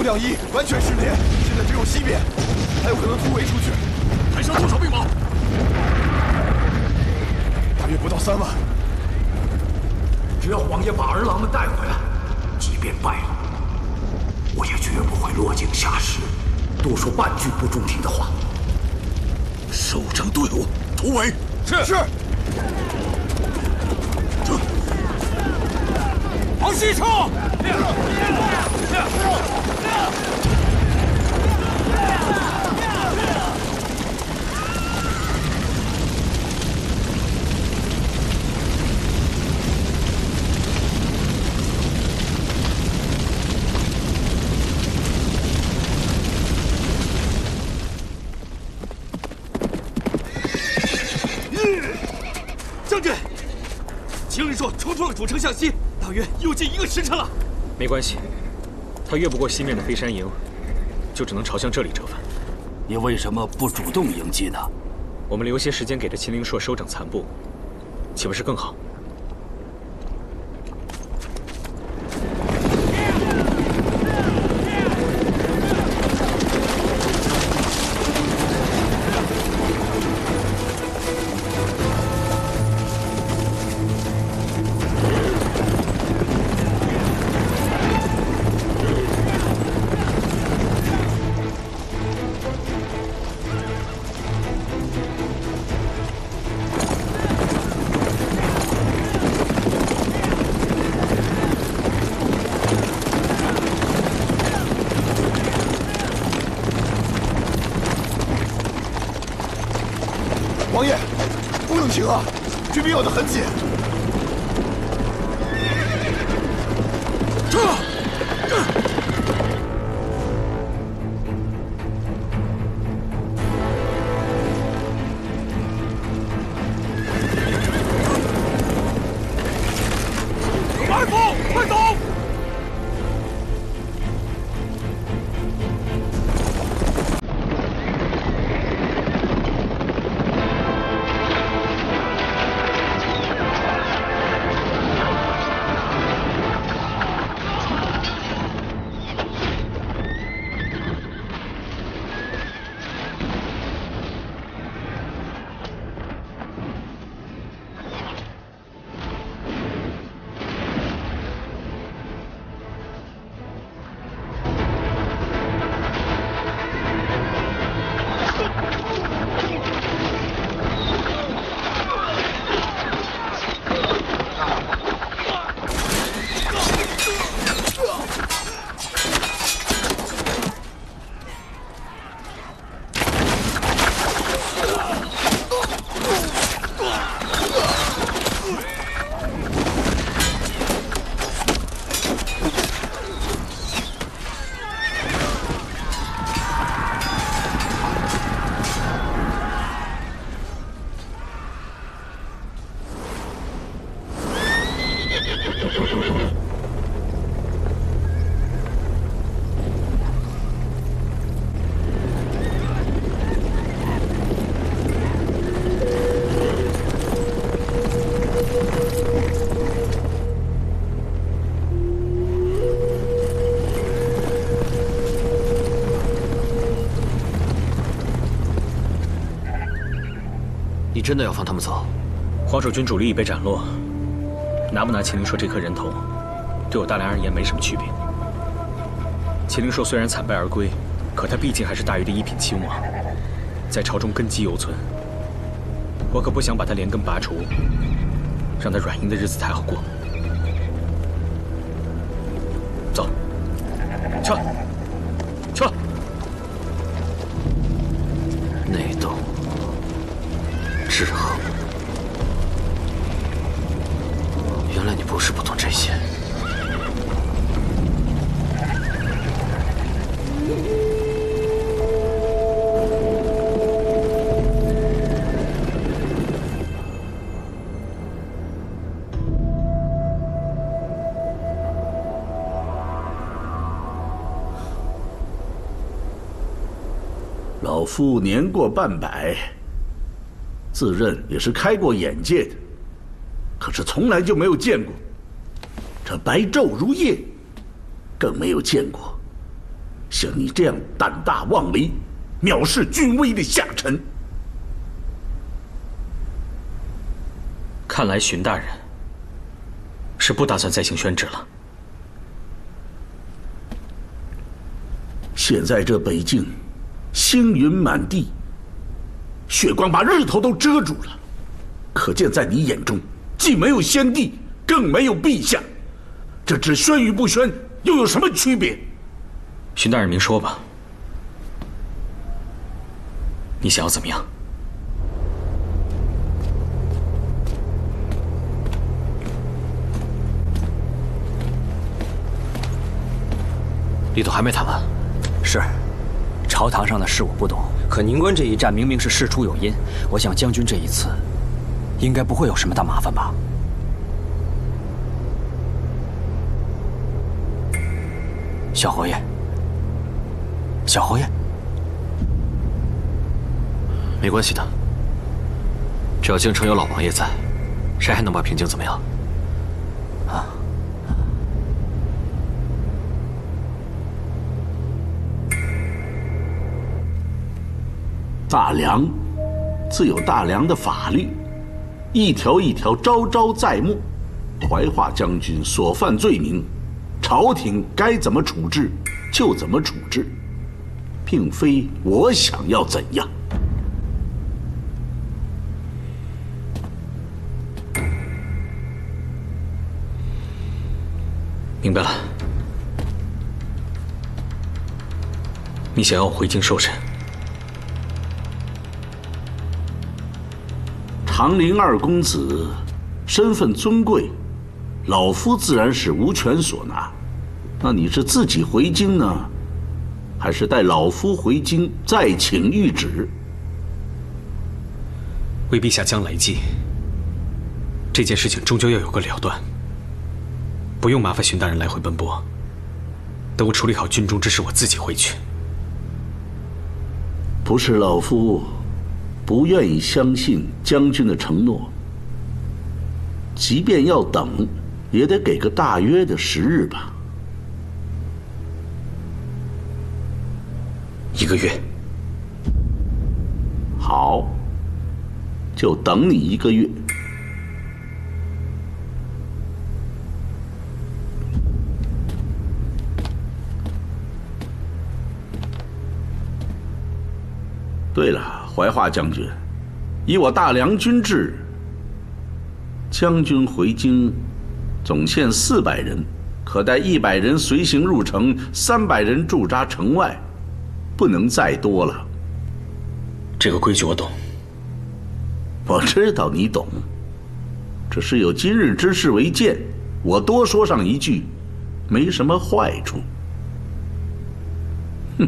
亮一完全失联，现在只有西边，还有可能突围出去。 抬升多少兵马？ 大约不到3万。 只要王爷把儿郎们带回来，即便败了，我也绝不会落井下石，多说半句不中听的话。 收整队伍，突围。 是。 往西撤！ 将军，秦人说冲出了主城向西，大约又近1个时辰了。 没关系，他越不过西面的飞山营，就只能朝向这里折返。 你为什么不主动迎击呢？ 我们留些时间给这秦灵朔收整残部，岂不是更好？ 王爷，不能停啊！军兵要得很紧。 埋伏，快走！ 你真的要放他们走？ 黄守军主力已被斩落，拿不拿秦灵朔这颗人头，对我大梁而言没什么区别。秦灵朔虽然惨败而归，可他毕竟还是大禹的一品亲王，在朝中根基犹存。我可不想把他连根拔除，让他软硬的日子太好过。走，撤，撤。 内斗。 制衡，原来你不是不懂这些。 老夫年过半百。 自认也是开过眼界的，可是从来就没有见过这白昼如夜，更没有见过像你这样胆大妄为、藐视君威的下臣。 看来荀大人是不打算再行宣旨了。 现在这北境，星云满地，血光把日头都遮住了，可见在你眼中，既没有先帝，更没有陛下。这旨宣与不宣，又有什么区别？ 荀大人，明说吧，你想要怎么样？ 里头还没谈完。 是，朝堂上的事我不懂，可宁关这一战明明是事出有因，我想将军这一次应该不会有什么大麻烦吧？小侯爷，小侯爷， 没关系的，只要京城有老王爷在，谁还能把平静怎么样？ 啊。 大梁自有大梁的法律，一条一条朝朝在目。怀化将军所犯罪名，朝廷该怎么处置就怎么处置，并非我想要怎样。 明白了，你想要我回京受审？ 长陵二公子身份尊贵，老夫自然是无权所拿。那你是自己回京呢，还是带老夫回京再请谕旨？ 为陛下将来计，这件事情终究要有个了断。不用麻烦荀大人来回奔波，等我处理好军中之事，我自己回去。 不是老夫不愿意相信将军的承诺，即便要等，也得给个大约的时日吧。 1个月。 好，就等你1个月。对了，怀化将军，以我大梁军制，将军回京，总限400人，可带100人随行入城，300人驻扎城外，不能再多了。 这个规矩我懂。 我知道你懂，只是有今日之事为鉴，我多说上一句，没什么坏处。哼。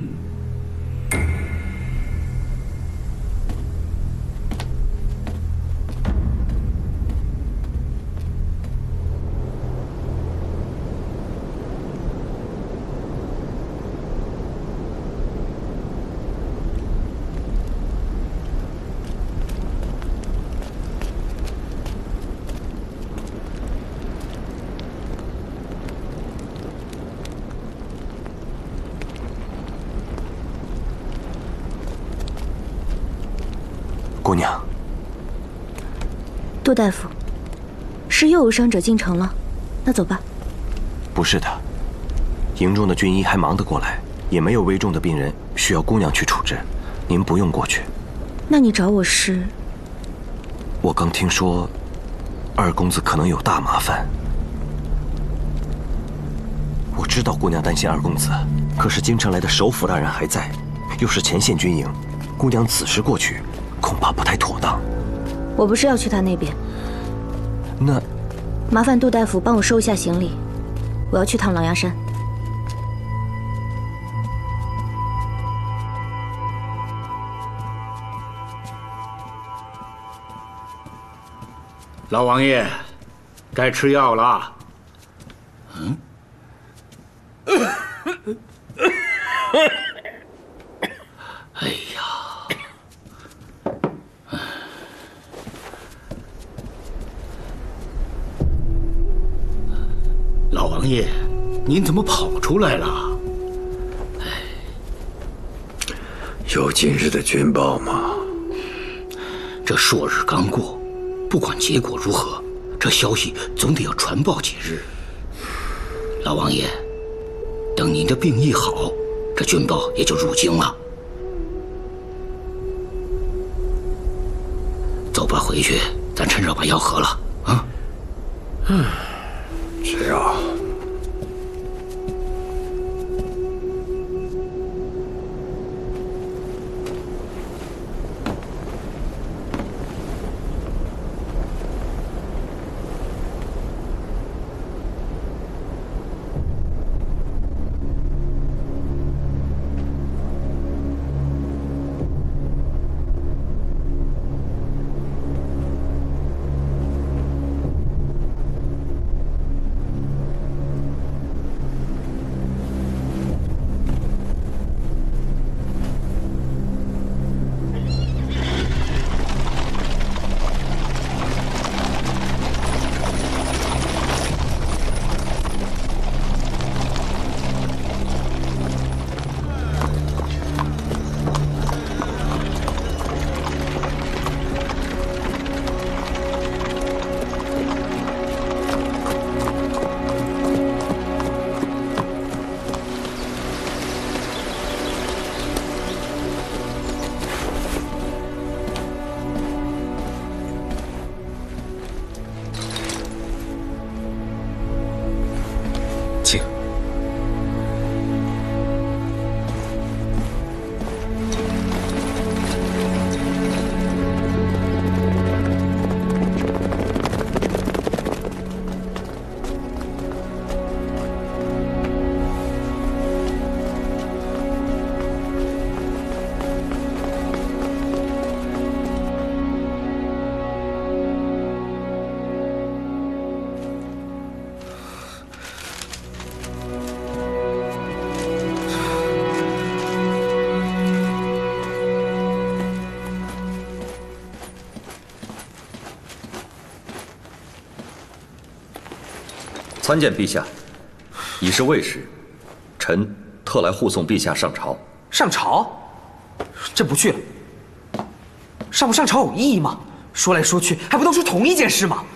姑娘， 杜大夫，是又有伤者进城了，那走吧。 不是的，营中的军医还忙得过来，也没有危重的病人需要姑娘去处置，您不用过去。 那你找我是？ 我刚听说，二公子可能有大麻烦。我知道姑娘担心二公子，可是京城来的首辅大人还在，又是前线军营，姑娘此时过去，恐怕不太妥当。 我不是要去他那边。 那， 麻烦杜大夫帮我收一下行李，我要去趟狼牙山。 老王爷，该吃药了。嗯。哎呀！老王爷，您怎么跑出来了？哎， 就今日的军报吗？ 这朔日刚过，不管结果如何，这消息总得要传报几日。老王爷，等您的病一好，这军报也就入京了。走吧，回去，咱趁热把药喝了啊。 是啊。 请。 参见陛下，已是未时，臣特来护送陛下上朝。 上朝？朕不去了。上不上朝有意义吗？说来说去，还不都是同一件事吗？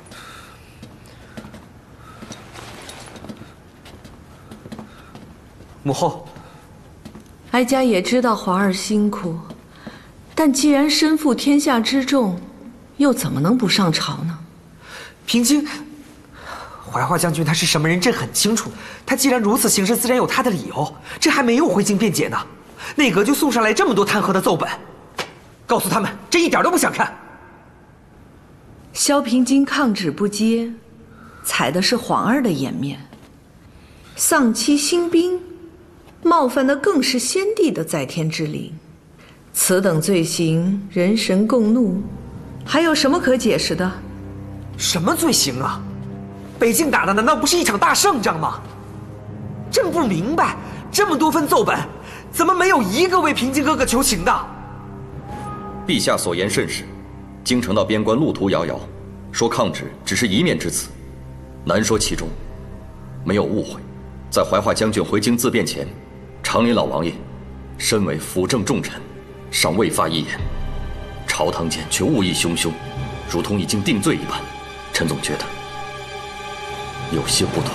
母后， 哀家也知道皇儿辛苦，但既然身负天下之重，又怎么能不上朝呢？ 平津。怀化将军他是什么人，朕很清楚。他既然如此行事，自然有他的理由。朕还没有回京辩解呢，内阁就送上来这么多弹劾的奏本，告诉他们，朕一点都不想看。 萧平津抗旨不接，踩的是皇儿的颜面；丧妻兴兵，冒犯的更是先帝的在天之灵。此等罪行，人神共怒，还有什么可解释的？ 什么罪行啊？北境打的难道不是一场大胜仗吗？朕不明白，这么多份奏本，怎么没有一个为平津哥哥求情的？ 陛下所言甚是，京城到边关路途遥遥，说抗旨只是一面之词，难说其中。没有误会，在怀化将军回京自辩前，长林老王爷身为辅政重臣，尚未发一言，朝堂间却误议汹汹，如同已经定罪一般。臣总觉得有些不妥。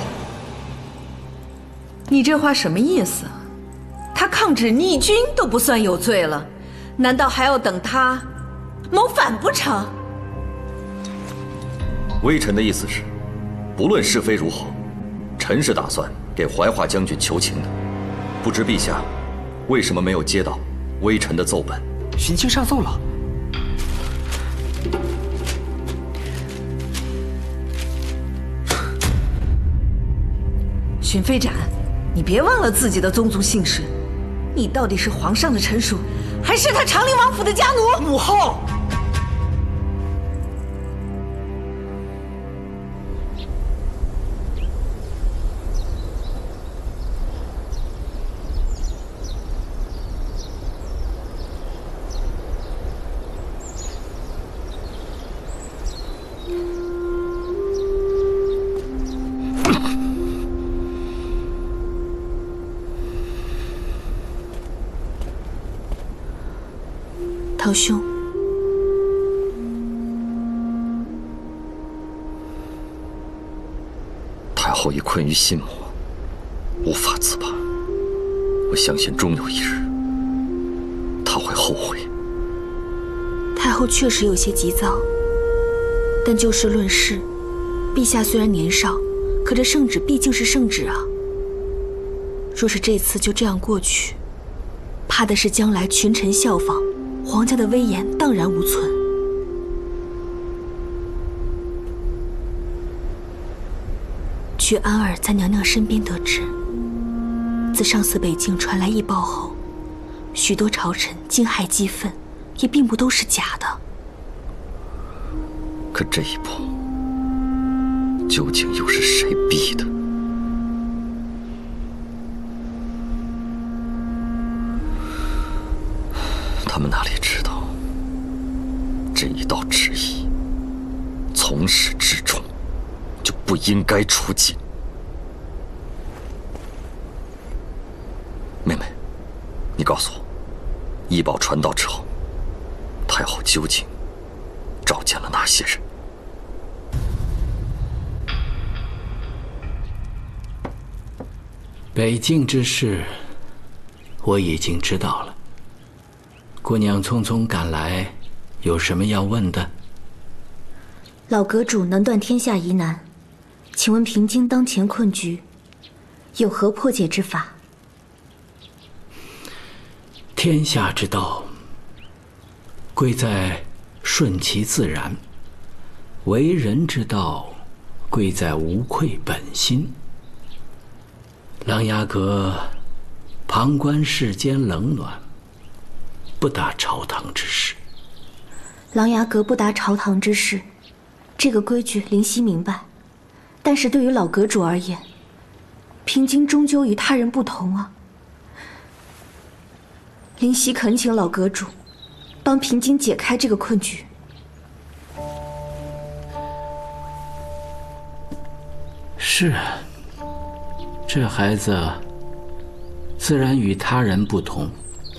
你这话什么意思？他抗旨逆军都不算有罪了，难道还要等他谋反不成？ 微臣的意思是，不论是非如何，臣是打算给怀化将军求情的。不知陛下为什么没有接到微臣的奏本？ 巡卿上奏了。 巡飞斩，你别忘了自己的宗族姓氏。你到底是皇上的臣属，还是他长陵王府的家奴？ 母后。 堂兄， 太后已困于心魔，无法自拔。我相信终有一日，她会后悔。 太后确实有些急躁，但就事论事，陛下虽然年少，可这圣旨毕竟是圣旨啊。若是这次就这样过去，怕的是将来群臣效仿，皇家的威严荡然无存。据安儿在娘娘身边得知，自上次北境传来异报后，许多朝臣惊骇激愤，也并不都是假的。 可这一步，究竟又是谁逼的？他们哪里知道，这一道旨意，从始至终就不应该出境。妹妹，你告诉我，异报传到之后，太后究竟召见了哪些人？ 北境之事，我已经知道了。姑娘匆匆赶来，有什么要问的？ 老阁主能断天下疑难，请问平津当前困局，有何破解之法？ 天下之道，贵在顺其自然；为人之道，贵在无愧本心。琅琊阁旁观世间冷暖，不达朝堂之事。 琅琊阁不达朝堂之事，这个规矩灵犀明白。但是对于老阁主而言，平津终究与他人不同啊。灵犀恳请老阁主帮平津解开这个困局。 是啊，这孩子自然与他人不同。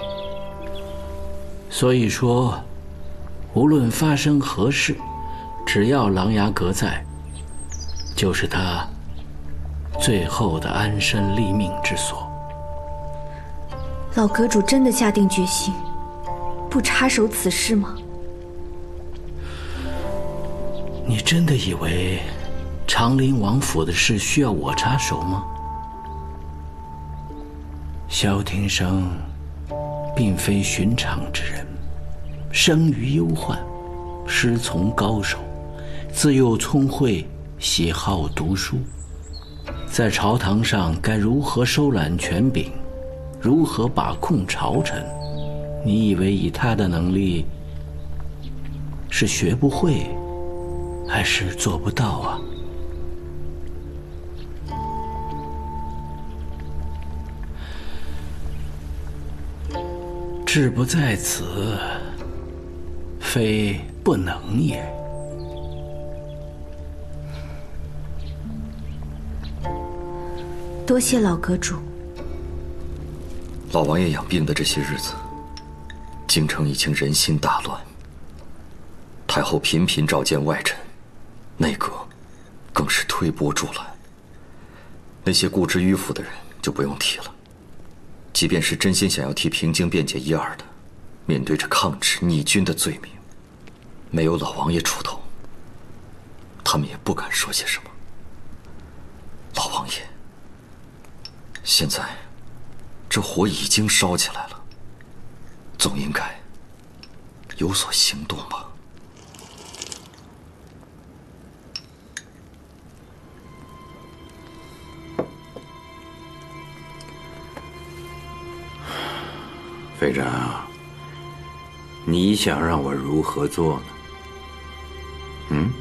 所以说，无论发生何事，只要琅琊阁在，就是他最后的安身立命之所。 老阁主真的下定决心，不插手此事吗？ 你真的以为长陵王府的事需要我插手吗？萧庭生并非寻常之人，生于忧患，师从高手，自幼聪慧，喜好读书。在朝堂上该如何收揽权柄，如何把控朝臣，你以为以他的能力是学不会，还是做不到啊？志不在此，非不能也。 多谢老阁主。 老王爷养病的这些日子，京城已经人心大乱。太后频频召见外臣，内阁更是推波助澜。那些固执迂腐的人就不用提了。即便是真心想要替平津辩解一二的，面对着抗旨逆军的罪名，没有老王爷出头，他们也不敢说些什么。老王爷，现在这火已经烧起来了，总应该有所行动吧？ 飞展啊，你想让我如何做呢？嗯？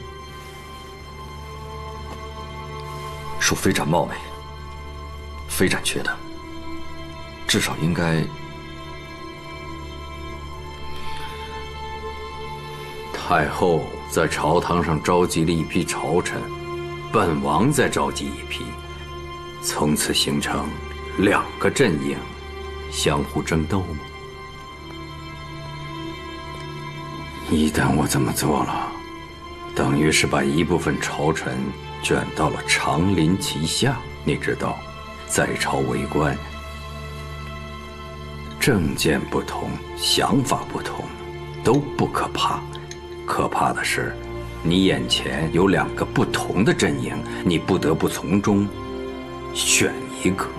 恕飞展冒昧，飞展觉得，至少应该太后在朝堂上召集了一批朝臣，本王再召集一批，从此形成两个阵营，相互争斗吗？ 一旦我这么做了，等于是把一部分朝臣卷到了长林旗下。你知道，在朝为官，政见不同，想法不同，都不可怕。可怕的是，你眼前有2个不同的阵营，你不得不从中选一个。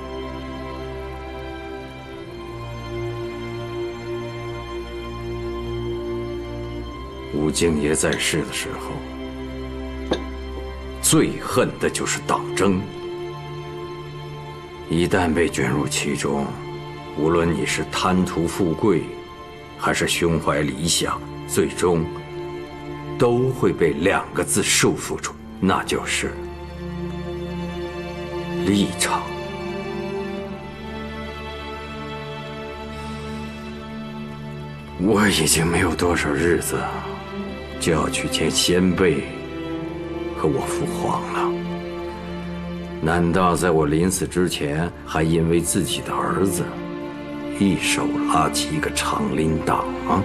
武敬爷在世的时候，最恨的就是党争。一旦被卷入其中，无论你是贪图富贵，还是胸怀理想，最终都会被2个字束缚住，那就是立场。我已经没有多少日子就要去见先辈和我父皇了。难道在我临死之前，还因为自己的儿子，一手拉起一个长林党吗？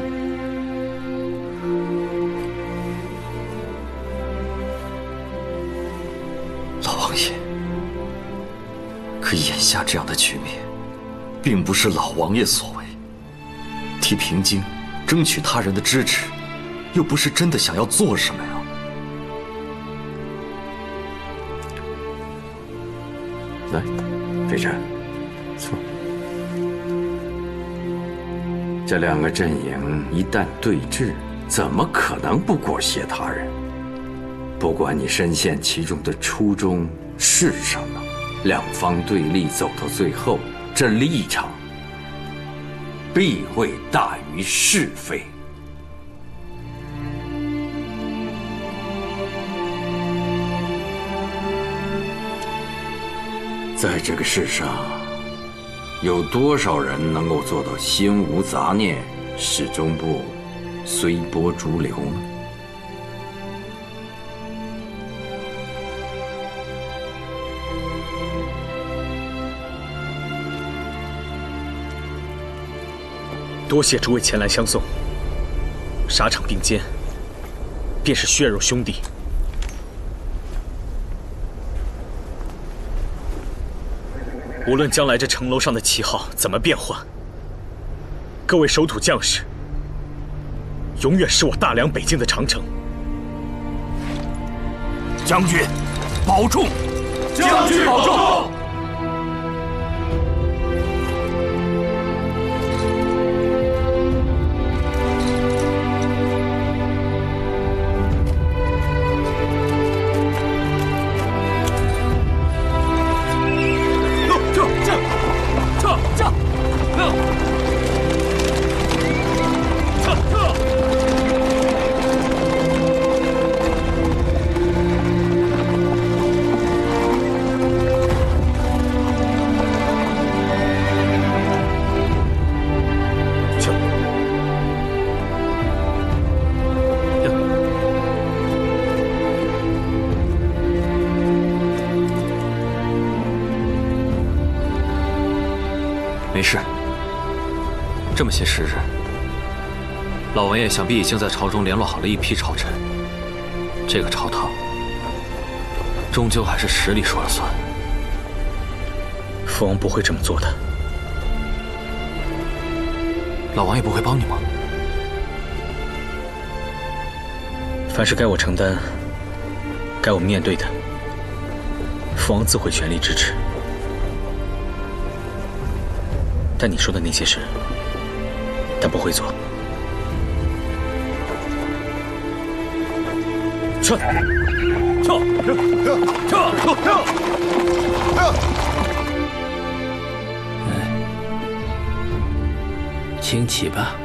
老王爷，可眼下这样的局面，并不是老王爷所为。替平津争取他人的支持，又不是真的想要做什么呀？ 来，飞尘，坐。这2个阵营一旦对峙，怎么可能不裹挟他人？不管你深陷其中的初衷是什么，两方对立走到最后，这立场必会大于是非。在这个世上，有多少人能够做到心无杂念，始终不随波逐流呢？ 多谢诸位前来相送，沙场并肩，便是血肉兄弟。无论将来这城楼上的旗号怎么变换，各位守土将士，永远是我大梁北境的长城。 将军，保重！将军保重！ 没事。这么些时日，老王爷想必已经在朝中联络好了一批朝臣。这个朝堂，终究还是实力说了算。 父王不会这么做的。 老王爷不会帮你吗？ 凡是该我承担、该我面对的，父王自会全力支持。但你说的那些事，他不会做。撤！ 请起吧。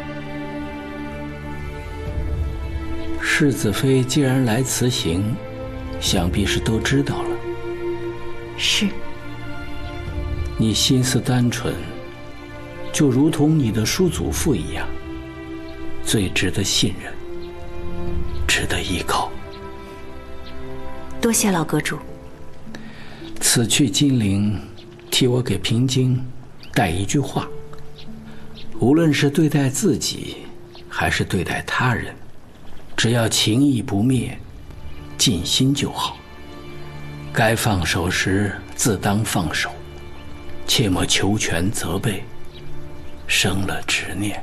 世子妃既然来辞行，想必是都知道了。 是。 你心思单纯，就如同你的叔祖父一样，最值得信任，值得依靠。 多谢老阁主。 此去金陵，替我给平津带一句话：无论是对待自己，还是对待他人， 只要情义不灭，尽心就好。该放手时自当放手，切莫求全责备，生了执念。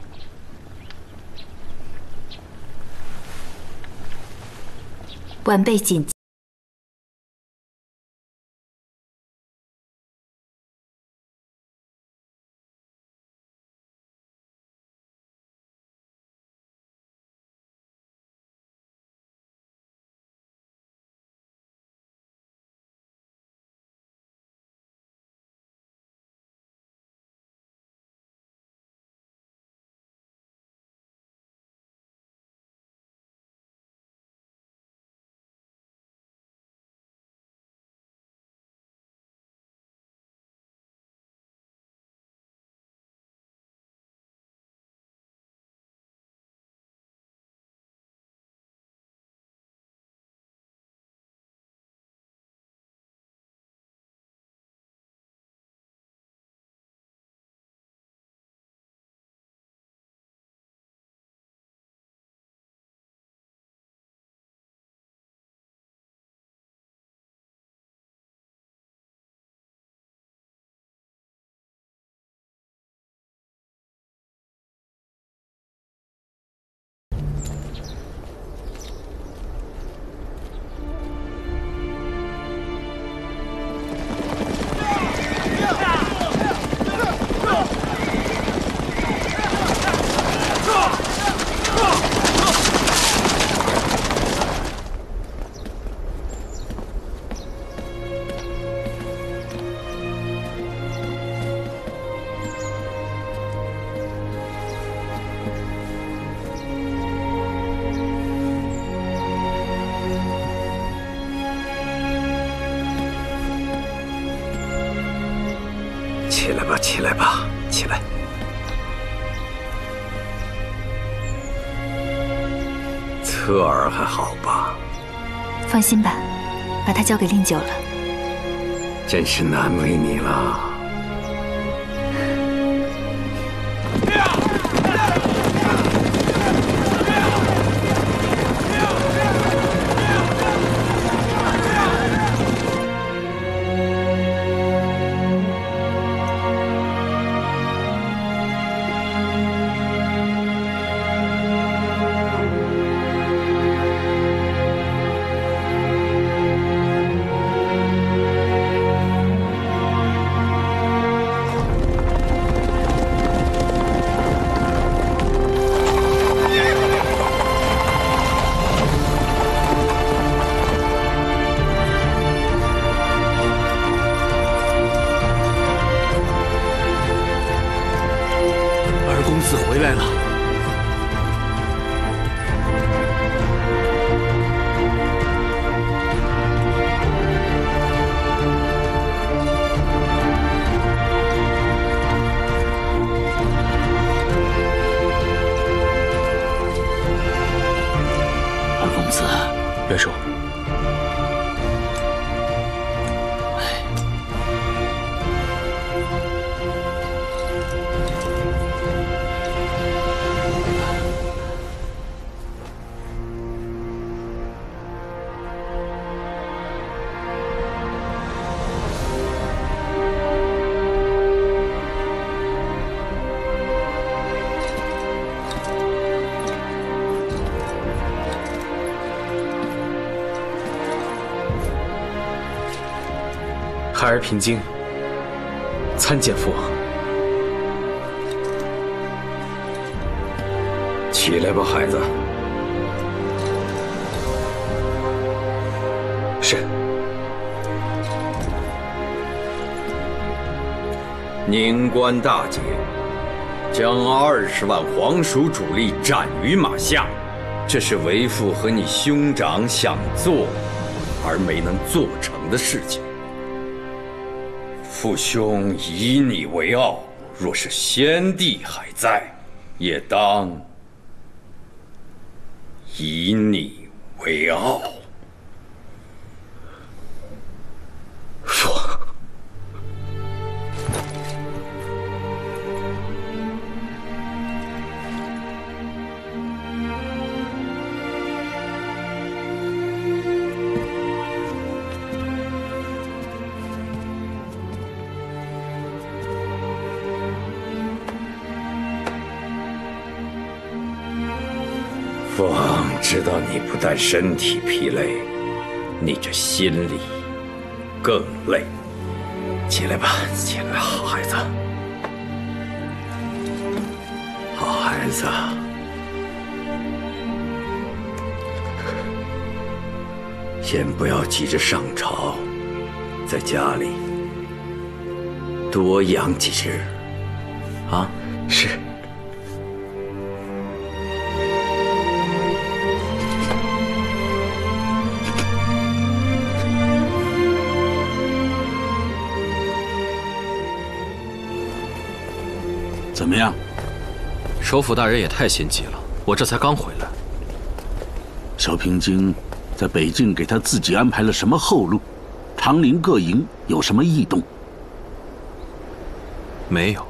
晚辈谨记。 起来吧，起来吧，起来！侧儿还好吧？ 放心吧，把他交给令九了。 真是难为你了。 回来了。 二公子， 元首。孩儿平京，参见父王。 起来吧，孩子。 是。 宁关大捷，将20万皇属主力斩于马下，这是为父和你兄长想做而没能做成的事情。父兄以你为傲，若是先帝还在，也当以你为傲。 父。 王知道你不但身体疲累，你这心里更累。起来吧，起来，好孩子，好孩子。先不要急着上朝，在家里多养几日，啊？ 是。 怎么样？ 首辅大人也太心急了，我这才刚回来。 萧平京在北境给他自己安排了什么后路？长陵各营有什么异动？ 没有。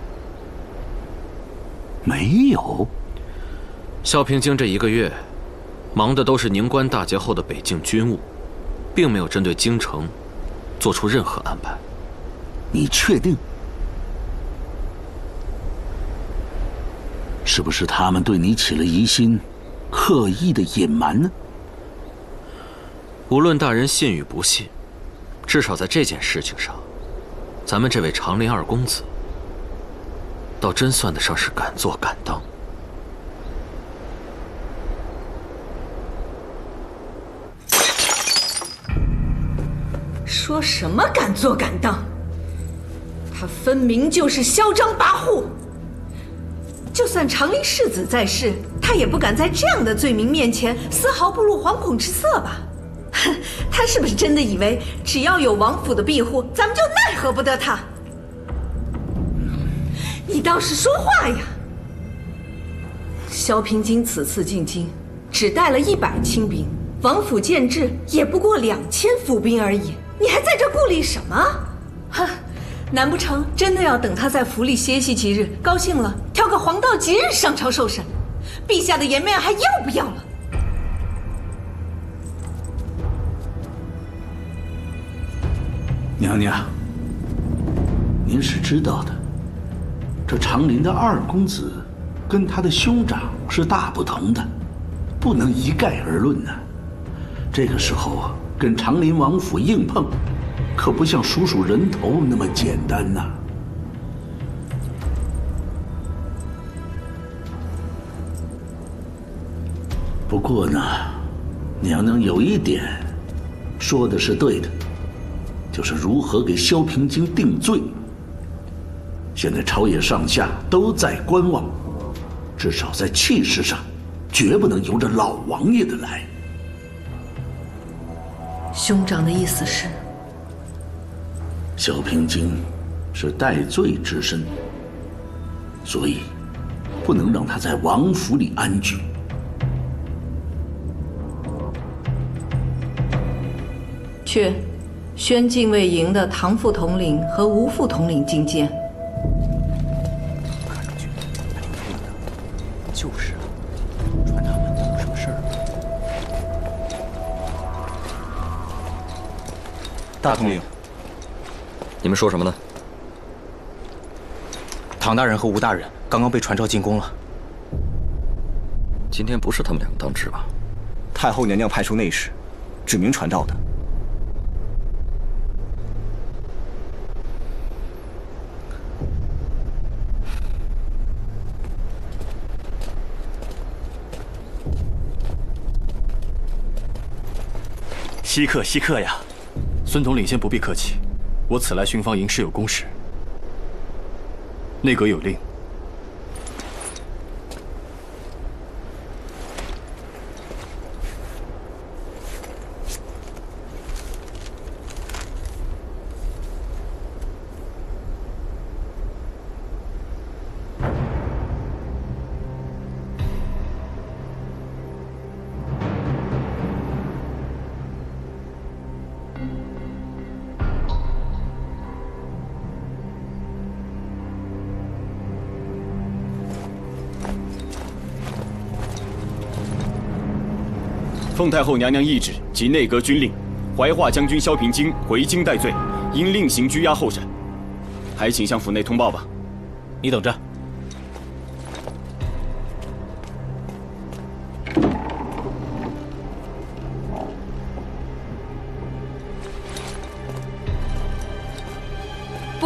没有。 萧平京这1个月，忙的都是宁关大捷后的北境军务，并没有针对京城做出任何安排。 你确定？是不是他们对你起了疑心，刻意的隐瞒呢？ 无论大人信与不信，至少在这件事情上，咱们这位长陵二公子，倒真算得上是敢做敢当。 说什么敢做敢当？他分明就是嚣张跋扈。就算长陵世子在世，他也不敢在这样的罪名面前丝毫不露惶恐之色吧？哼，他是不是真的以为只要有王府的庇护，咱们就奈何不得他？你倒是说话呀！萧平京此次进京，只带了100轻兵，王府建制也不过2000府兵而已，你还在这顾虑什么？哼！难不成真的要等他在府里歇息几日，高兴了挑个黄道吉日上朝受审？陛下的颜面还要不要了？ 娘娘，您是知道的，这长陵的二公子跟他的兄长是大不同的，不能一概而论呢。这个时候跟长陵王府硬碰，可不像数数人头那么简单呐。不过呢，娘娘有一点说的是对的，就是如何给萧平京定罪。现在朝野上下都在观望，至少在气势上，绝不能由着老王爷的来。 兄长的意思是？ 萧平京是戴罪之身，所以不能让他在王府里安居。 去宣禁卫营的唐副统领和吴副统领觐见。 看上去还挺配的，就是啊，传他们有什么事儿？ 大统领。你们说什么呢？ 唐大人和吴大人刚刚被传召进宫了。 今天不是他们两个当值吧？ 太后娘娘派出内侍，指明传召的。 稀客，稀客呀！孙统领先不必客气。我此来巡防营是有公事。内阁有令， 奉太后娘娘懿旨及内阁军令，怀化将军萧平京回京戴罪，应另行拘押候审。还请向府内通报吧。 你等着。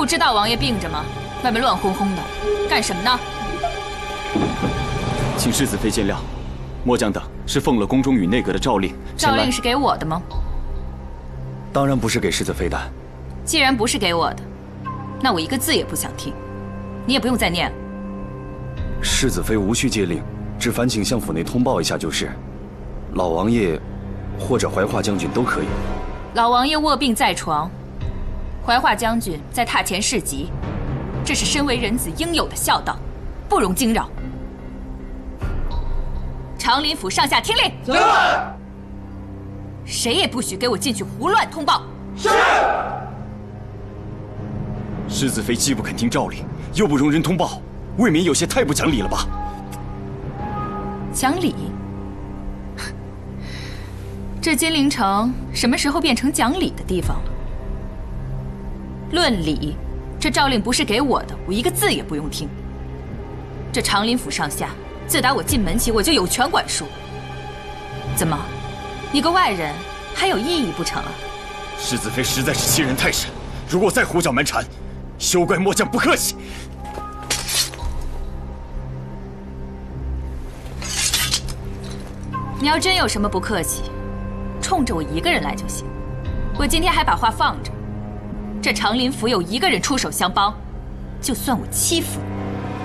知道王爷病着吗？外面乱哄哄的，干什么呢？ 请世子妃见谅，末将等是奉了宫中与内阁的诏令。 诏令是给我的吗？ 当然不是给世子妃的。 既然不是给我的，那我一个字也不想听。你也不用再念了。 世子妃无需接令，只烦请向府内通报一下就是。老王爷，或者怀化将军都可以。 老王爷卧病在床，怀化将军在榻前侍疾，这是身为人子应有的孝道，不容惊扰。长林府上下听令。是。谁也不许给我进去胡乱通报。是。 世子妃既不肯听诏令，又不容人通报，未免有些太不讲理了吧？ 讲理？这金陵城什么时候变成讲理的地方了？论理，这诏令不是给我的，我一个字也不用听。这长林府上下，自打我进门起，我就有权管束。怎么，你个外人还有异议不成啊？ 世子妃实在是欺人太甚，如果再胡搅蛮缠，休怪末将不客气。 你要真有什么不客气，冲着我一个人来就行。我今天还把话放着，这长林府有一个人出手相帮，就算我欺负你。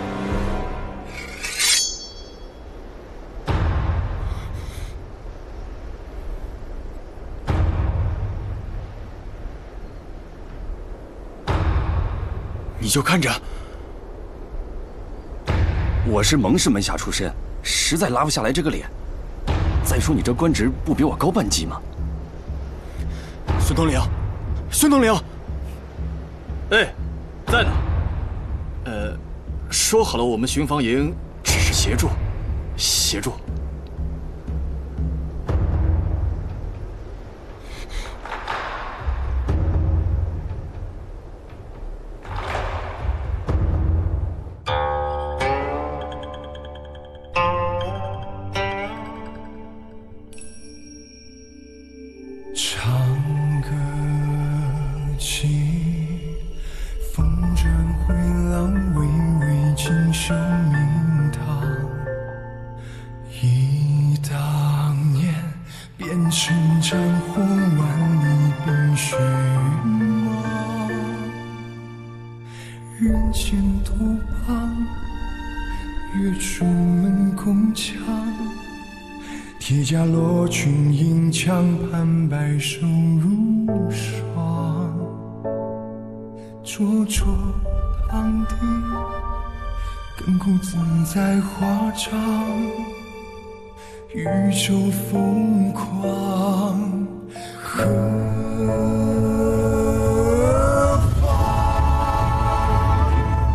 你就看着，我是蒙氏门下出身，实在拉不下来这个脸。再说你这官职不比我高半级吗？孙统领，孙统领， 哎，在呢。说好了，我们巡防营只是协助，协助。 铁甲罗裙，银枪盘，白首如霜。灼灼堂弟，亘古自在华章。宇宙疯狂，何方？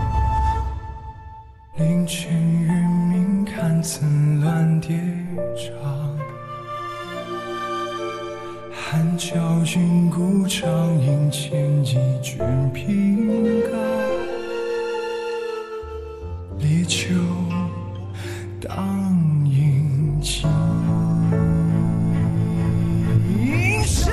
林间月明，看层峦叠嶂。汉教军鼓长营，千骑卷平冈。烈酒当饮尽觞。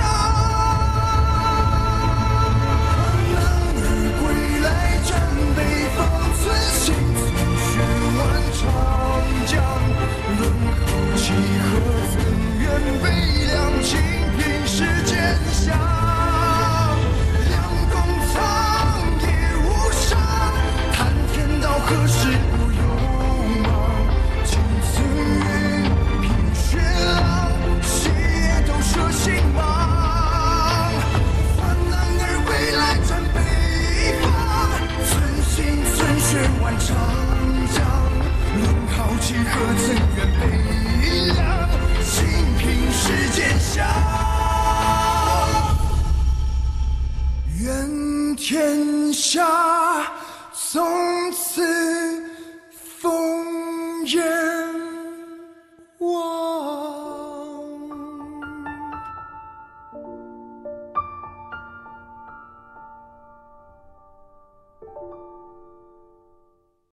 男儿归来战北方，寸心寸血挽长江。论豪气何曾远悲凉情？世间香，两公苍野无伤，谈天道何时不勇往？金丝云，凭血浪，血都射心亡。换男儿归来战北方，寸心寸血挽长江。论豪气何曾远悲凉？清平世间香。愿天下从此烽烟。